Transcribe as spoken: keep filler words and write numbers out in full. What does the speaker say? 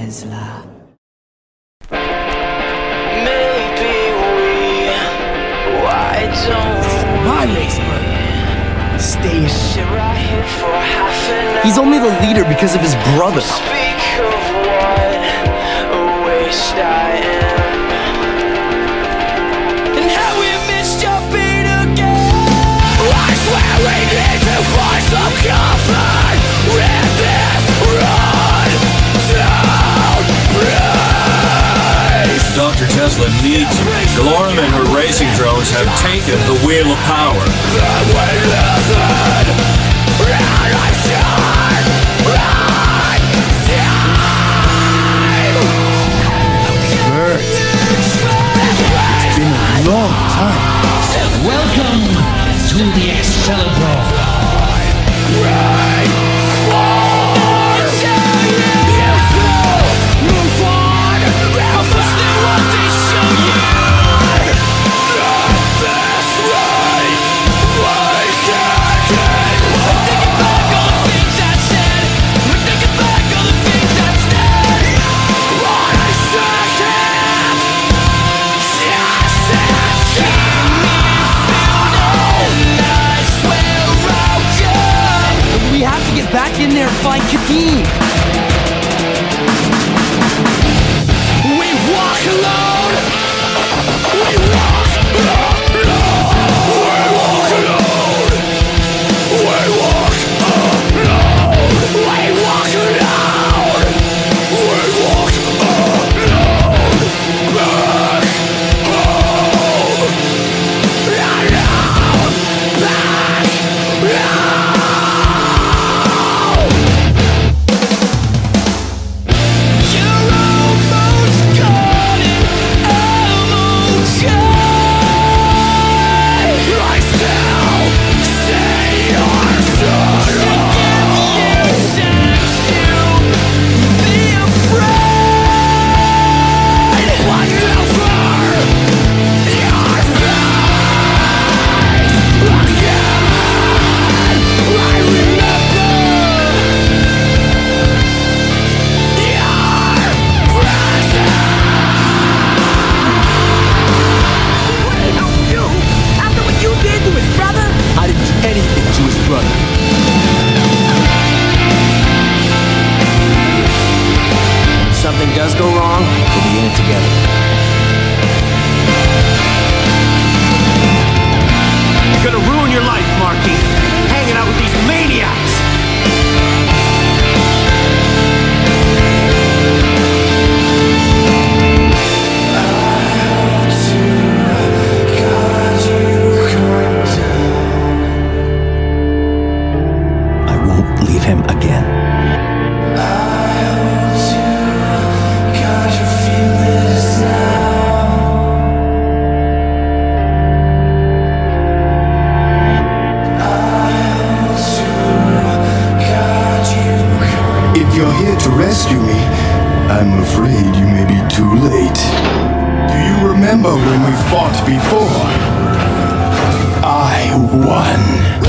Tesla. Maybe we, why don't This is my race, bro. Stay in. sit right here for half an hour? He's only the leader because of his brother. Speak of what a waste I am, and how we missed your beat again. I swear we need to find some comfort in this road down place. Doctor Tesla needs you. Delorme and her racing drones have taken the wheel of power. That we live in, and I'm sure right time. Bert, it's been a long time. Welcome to the Accelerator. We have to get back in there and find Kadeem. We walk alone. We walk alone. We walk alone. We walk alone. We walk alone. We walk alone. Back home. Alone. Back home. You're almost gone and almost gone. I still see your shadow. To be afraid. What over your face again? I remember your presence. What did he do? After what you did to his brother? I didn't do anything to his brother. If something does go wrong, we'll be in it together. You're gonna ruin your life, Marky, hanging out with these maniacs! I won't leave him again. If you're here to rescue me, I'm afraid you may be too late. Do you remember when we fought before? I won.